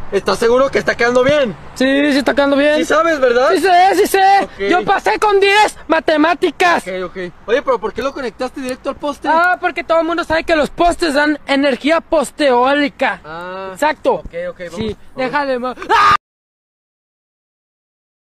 ¿Estás seguro que está quedando bien? Sí, sí está quedando bien. Sí sabes, ¿verdad? Sí sé, sí sé. Ok. Yo pasé con 10 matemáticas. Ok. Oye, pero ¿por qué lo conectaste directo al poste? Ah, porque todo el mundo sabe que los postes dan energía posteólica. Ah. Exacto. Ok, vamos. Sí, Vamos. déjale. ¡Ah!